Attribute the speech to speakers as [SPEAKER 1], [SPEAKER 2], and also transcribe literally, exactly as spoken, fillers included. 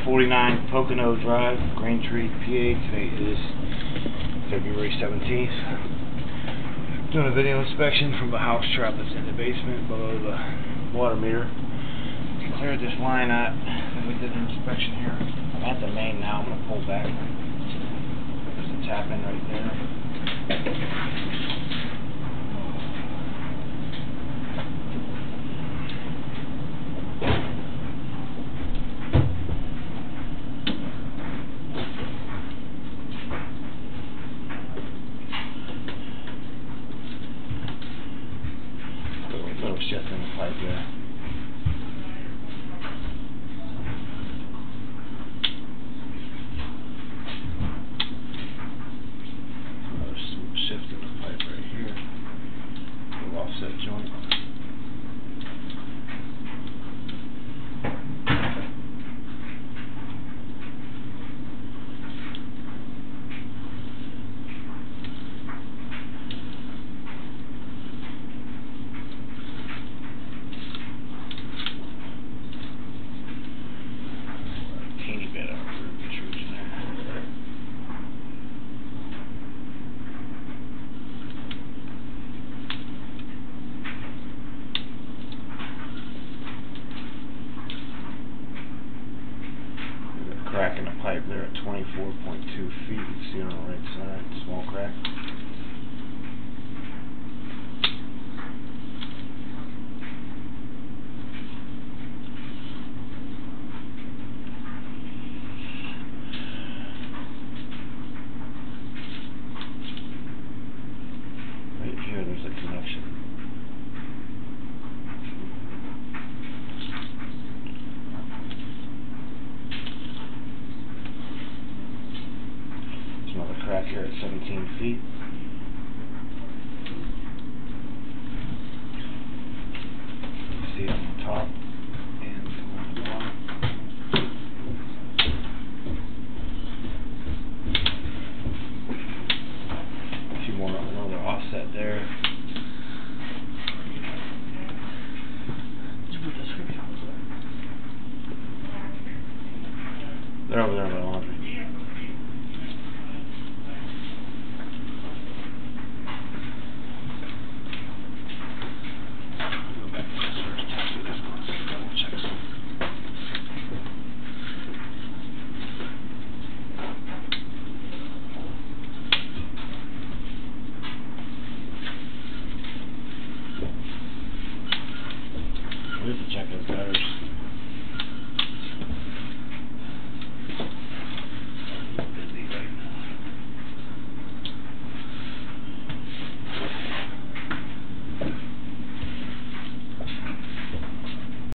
[SPEAKER 1] forty-nine Pocono Drive, Braintree, P A. Today is February seventeenth. Doing a video inspection from the house trap that's in the basement below the water meter. Cleared this line out, and we did an inspection here. I'm at the main now. I'm going to pull back. There's a tap in right there. Little shift in the pipe there. Another shift in the pipe right here. Little offset joint. Crack in the pipe there at twenty-four point two feet. You can see it on the right side, small crack. Right here, there's a connection. Another crack here at seventeen feet. You see it on the top and on the bottom. A few more, another offset there. Did you put the switch on? They're over there in the laundry.